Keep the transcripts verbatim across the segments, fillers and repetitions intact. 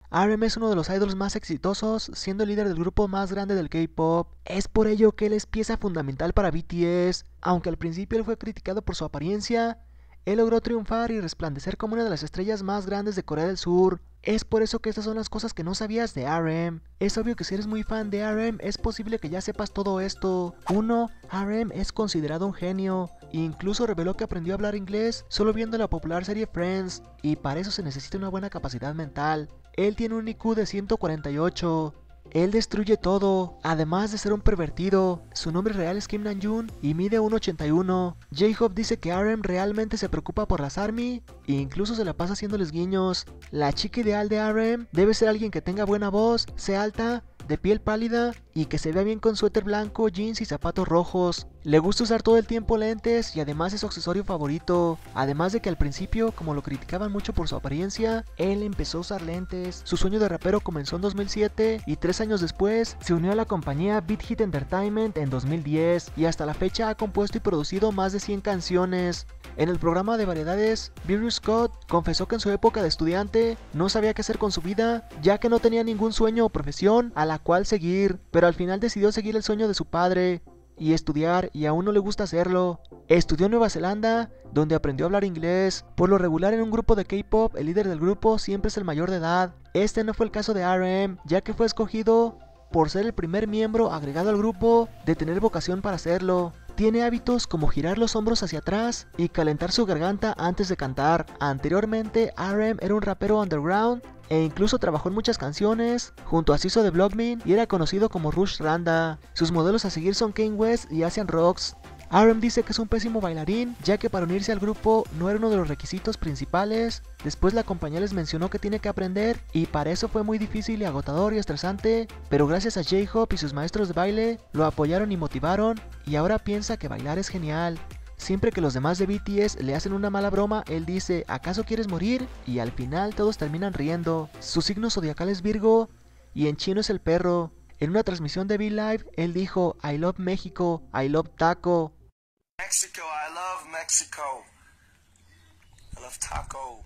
R M es uno de los idols más exitosos, siendo el líder del grupo más grande del K-pop. Es por ello que él es pieza fundamental para B T S. Aunque al principio él fue criticado por su apariencia, él logró triunfar y resplandecer como una de las estrellas más grandes de Corea del Sur. Es por eso que estas son las cosas que no sabías de R M. Es obvio que si eres muy fan de R M, es posible que ya sepas todo esto. uno. R M es considerado un genio. Incluso reveló que aprendió a hablar inglés solo viendo la popular serie Friends, y para eso se necesita una buena capacidad mental. Él tiene un I Q de ciento cuarenta y ocho. Él destruye todo, además de ser un pervertido. Su nombre real es Kim Namjoon y mide uno ochenta y uno. J-Hope dice que R M realmente se preocupa por las ARMY e incluso se la pasa haciéndoles guiños. La chica ideal de R M debe ser alguien que tenga buena voz, sea alta, de piel pálida y que se vea bien con suéter blanco, jeans y zapatos rojos. Le gusta usar todo el tiempo lentes y además es su accesorio favorito. Además de que al principio, como lo criticaban mucho por su apariencia, él empezó a usar lentes. Su sueño de rapero comenzó en dos mil siete y tres años después se unió a la compañía Beat Hit Entertainment en dos mil diez y hasta la fecha ha compuesto y producido más de cien canciones. En el programa de variedades, Virus Scott confesó que en su época de estudiante no sabía qué hacer con su vida, ya que no tenía ningún sueño o profesión a la cual seguir, pero al final decidió seguir el sueño de su padre y estudiar, y aún no le gusta hacerlo. Estudió en Nueva Zelanda, donde aprendió a hablar inglés. Por lo regular en un grupo de K-pop, el líder del grupo siempre es el mayor de edad. Este no fue el caso de R M, ya que fue escogido por ser el primer miembro agregado al grupo de tener vocación para hacerlo. Tiene hábitos como girar los hombros hacia atrás y calentar su garganta antes de cantar. Anteriormente, R M era un rapero underground e incluso trabajó en muchas canciones junto a Siso de Blockmin y era conocido como Rush Randa. Sus modelos a seguir son Kanye West y Asian Rocks. R M dice que es un pésimo bailarín, ya que para unirse al grupo no era uno de los requisitos principales. Después la compañía les mencionó que tiene que aprender y para eso fue muy difícil y agotador y estresante, pero gracias a J-Hope y sus maestros de baile lo apoyaron y motivaron, y ahora piensa que bailar es genial. Siempre que los demás de B T S le hacen una mala broma, él dice, ¿acaso quieres morir? Y al final todos terminan riendo. Su signo zodiacal es Virgo y en chino es el perro. En una transmisión de V-Live, él dijo, I love México, I love taco. Mexico, I love Mexico. I love taco.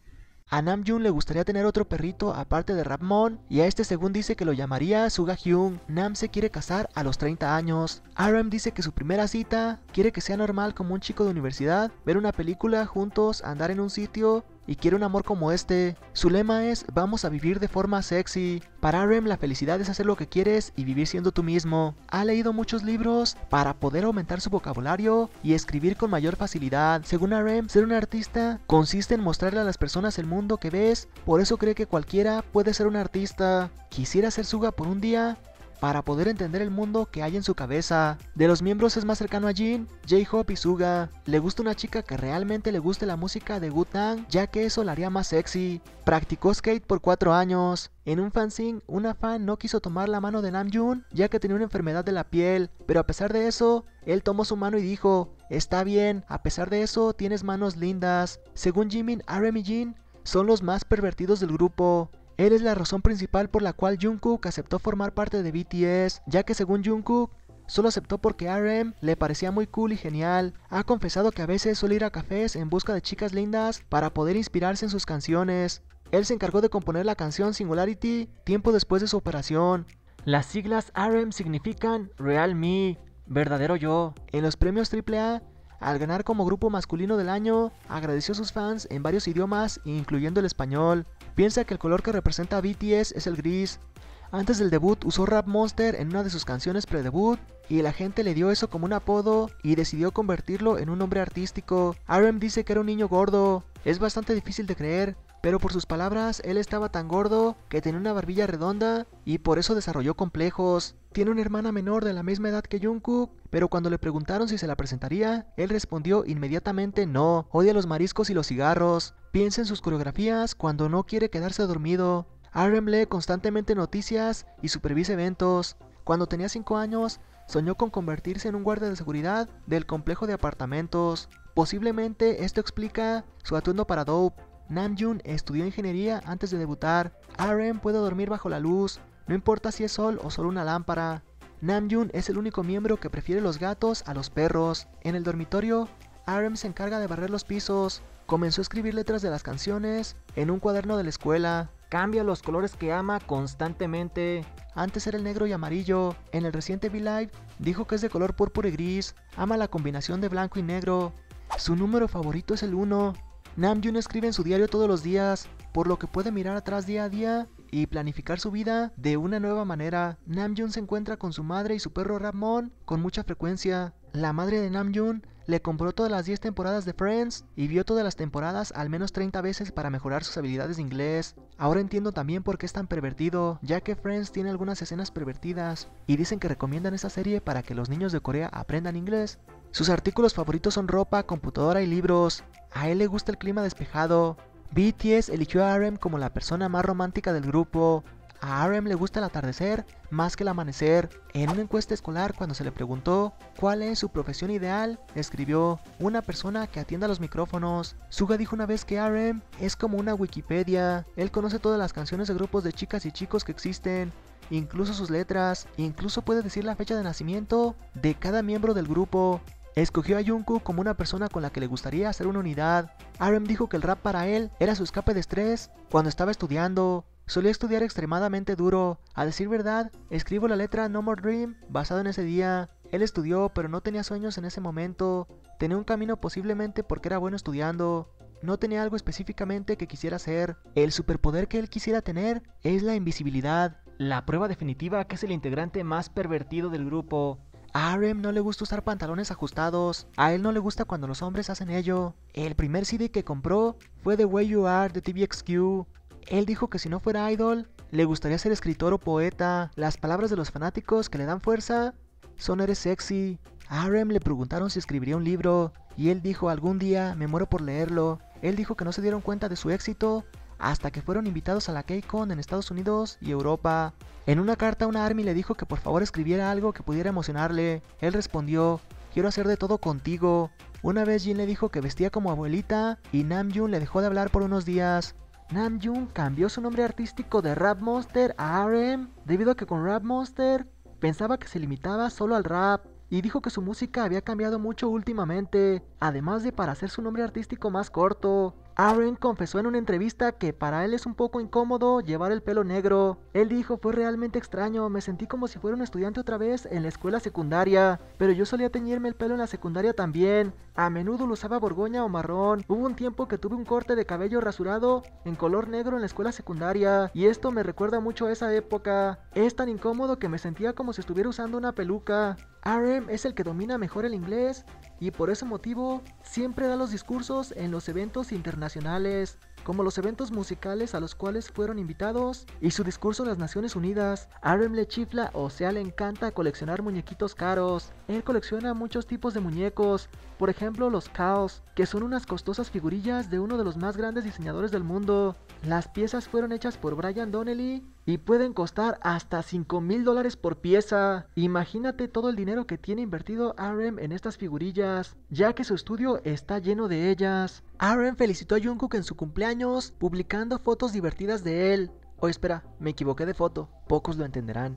A Namjoon le gustaría tener otro perrito aparte de Rapmon, y a este según dice que lo llamaría Suga Hyun. Nam se quiere casar a los treinta años. R M dice que su primera cita quiere que sea normal como un chico de universidad, ver una película juntos, andar en un sitio, y quiere un amor como este. Su lema es, vamos a vivir de forma sexy. Para R M la felicidad es hacer lo que quieres y vivir siendo tú mismo. Ha leído muchos libros para poder aumentar su vocabulario y escribir con mayor facilidad. Según R M, ser un artista consiste en mostrarle a las personas el mundo que ves, por eso cree que cualquiera puede ser un artista. Quisiera ser Suga por un día para poder entender el mundo que hay en su cabeza. De los miembros es más cercano a Jin, J-Hope y Suga. Le gusta una chica que realmente le guste la música de Wu-Tang, ya que eso la haría más sexy. Practicó skate por cuatro años. En un fanzine, una fan no quiso tomar la mano de Namjoon, ya que tenía una enfermedad de la piel, pero a pesar de eso, él tomó su mano y dijo, está bien, a pesar de eso, tienes manos lindas. Según Jimin, R M y Jin son los más pervertidos del grupo. Él es la razón principal por la cual Jungkook aceptó formar parte de B T S, ya que según Jungkook, solo aceptó porque R M le parecía muy cool y genial. Ha confesado que a veces suele ir a cafés en busca de chicas lindas para poder inspirarse en sus canciones. Él se encargó de componer la canción Singularity tiempo después de su operación. Las siglas R M significan Real Me, verdadero yo. En los premios triple A, al ganar como grupo masculino del año, agradeció a sus fans en varios idiomas, incluyendo el español. Piensa que el color que representa a B T S es el gris. Antes del debut usó Rap Monster en una de sus canciones pre-debut, y la gente le dio eso como un apodo y decidió convertirlo en un nombre artístico. R M dice que era un niño gordo. Es bastante difícil de creer, pero por sus palabras, él estaba tan gordo que tenía una barbilla redonda y por eso desarrolló complejos. Tiene una hermana menor de la misma edad que Jungkook, pero cuando le preguntaron si se la presentaría, él respondió inmediatamente no. Odia los mariscos y los cigarros. Piensa en sus coreografías cuando no quiere quedarse dormido. R M lee constantemente noticias y supervisa eventos. Cuando tenía cinco años, soñó con convertirse en un guardia de seguridad del complejo de apartamentos. Posiblemente esto explica su atuendo para Dope. Namjoon estudió ingeniería antes de debutar. R M puede dormir bajo la luz, no importa si es sol o solo una lámpara. Namjoon es el único miembro que prefiere los gatos a los perros. En el dormitorio, R M se encarga de barrer los pisos. Comenzó a escribir letras de las canciones en un cuaderno de la escuela. cambia los colores que ama constantemente. Antes era el negro y amarillo. En el reciente V-Live dijo que es de color púrpura y gris. Ama la combinación de blanco y negro. Su número favorito es el uno. Namjoon escribe en su diario todos los días, por lo que puede mirar atrás día a día y planificar su vida de una nueva manera. Namjoon se encuentra con su madre y su perro Rapmon con mucha frecuencia. La madre de Namjoon le compró todas las diez temporadas de Friends y vio todas las temporadas al menos treinta veces para mejorar sus habilidades de inglés. Ahora entiendo también por qué es tan pervertido, ya que Friends tiene algunas escenas pervertidas y dicen que recomiendan esa serie para que los niños de Corea aprendan inglés. Sus artículos favoritos son ropa, computadora y libros. A él le gusta el clima despejado. B T S eligió a R M como la persona más romántica del grupo. A R M le gusta el atardecer más que el amanecer. En una encuesta escolar, cuando se le preguntó cuál es su profesión ideal, escribió: una persona que atienda los micrófonos. Suga dijo una vez que R M es como una Wikipedia. Él conoce todas las canciones de grupos de chicas y chicos que existen, incluso sus letras, incluso puede decir la fecha de nacimiento de cada miembro del grupo. Escogió a Jungkook como una persona con la que le gustaría hacer una unidad. R M dijo que el rap para él era su escape de estrés cuando estaba estudiando. Solía estudiar extremadamente duro. A decir verdad, escribo la letra No More Dream basado en ese día. Él estudió, pero no tenía sueños en ese momento. Tenía un camino posiblemente porque era bueno estudiando. No tenía algo específicamente que quisiera hacer. El superpoder que él quisiera tener es la invisibilidad. La prueba definitiva que es el integrante más pervertido del grupo. A R M no le gusta usar pantalones ajustados. A él no le gusta cuando los hombres hacen ello. El primer C D que compró fue The Way You Are de T V X Q. Él dijo que si no fuera idol, le gustaría ser escritor o poeta. Las palabras de los fanáticos que le dan fuerza son "eres sexy". A R M le preguntaron si escribiría un libro y él dijo: algún día me muero por leerlo. Él dijo que no se dieron cuenta de su éxito hasta que fueron invitados a la K-Con en Estados Unidos y Europa. En una carta una ARMY le dijo que por favor escribiera algo que pudiera emocionarle. Él respondió: quiero hacer de todo contigo. Una vez Jin le dijo que vestía como abuelita y Namjoon le dejó de hablar por unos días. Namjoon cambió su nombre artístico de Rap Monster a R M debido a que con Rap Monster pensaba que se limitaba solo al rap y dijo que su música había cambiado mucho últimamente, además de para hacer su nombre artístico más corto. R M confesó en una entrevista que para él es un poco incómodo llevar el pelo negro. Él dijo: fue realmente extraño, me sentí como si fuera un estudiante otra vez en la escuela secundaria, pero yo solía teñirme el pelo en la secundaria también. A menudo lo usaba borgoña o marrón. Hubo un tiempo que tuve un corte de cabello rasurado en color negro en la escuela secundaria y esto me recuerda mucho a esa época. Es tan incómodo que me sentía como si estuviera usando una peluca. R M es el que domina mejor el inglés y por ese motivo siempre da los discursos en los eventos internacionales, como los eventos musicales a los cuales fueron invitados y su discurso en las Naciones Unidas. R M le chifla, o sea le encanta coleccionar muñequitos caros. Él colecciona muchos tipos de muñecos, por ejemplo los Chaos, que son unas costosas figurillas de uno de los más grandes diseñadores del mundo. Las piezas fueron hechas por Brian Donnelly y pueden costar hasta cinco mil dólares por pieza. Imagínate todo el dinero que tiene invertido R M en estas figurillas, ya que su estudio está lleno de ellas. R M felicitó a Jungkook en su cumpleaños publicando fotos divertidas de él. Oh, espera, me equivoqué de foto, pocos lo entenderán.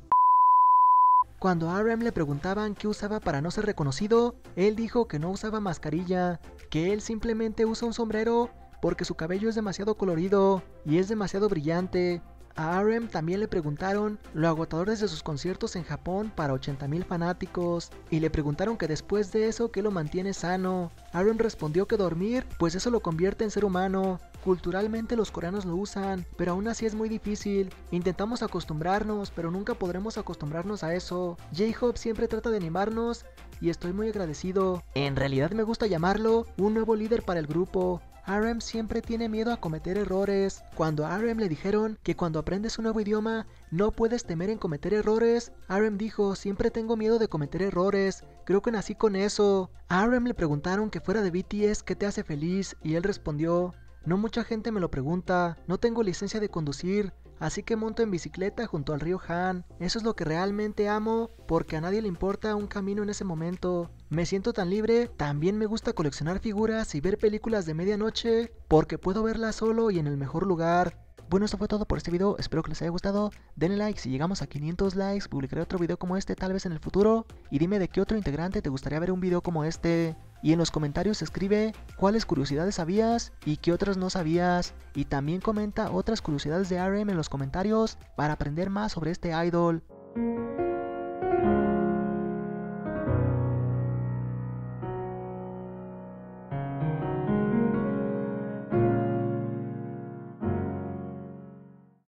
Cuando a R M le preguntaban qué usaba para no ser reconocido, él dijo que no usaba mascarilla, que él simplemente usa un sombrero porque su cabello es demasiado colorido y es demasiado brillante. A R M también le preguntaron lo agotadores de sus conciertos en Japón para ochenta mil fanáticos y le preguntaron que después de eso qué lo mantiene sano. R M respondió que dormir, pues eso lo convierte en ser humano. Culturalmente los coreanos lo usan, pero aún así es muy difícil. Intentamos acostumbrarnos, pero nunca podremos acostumbrarnos a eso. J-Hope siempre trata de animarnos y estoy muy agradecido. En realidad me gusta llamarlo un nuevo líder para el grupo. R M siempre tiene miedo a cometer errores. Cuando a R M le dijeron que cuando aprendes un nuevo idioma no puedes temer en cometer errores, R M dijo: siempre tengo miedo de cometer errores, creo que nací con eso. A R M le preguntaron que fuera de B T S qué te hace feliz y él respondió: no mucha gente me lo pregunta, no tengo licencia de conducir, así que monto en bicicleta junto al río Han. Eso es lo que realmente amo, porque a nadie le importa un camino en ese momento. Me siento tan libre. También me gusta coleccionar figuras y ver películas de medianoche, porque puedo verlas solo y en el mejor lugar. Bueno, esto fue todo por este video, espero que les haya gustado. Denle like, si llegamos a quinientos likes publicaré otro video como este tal vez en el futuro. Y dime de qué otro integrante te gustaría ver un video como este. Y en los comentarios escribe cuáles curiosidades sabías y qué otras no sabías. Y también comenta otras curiosidades de R M en los comentarios para aprender más sobre este idol.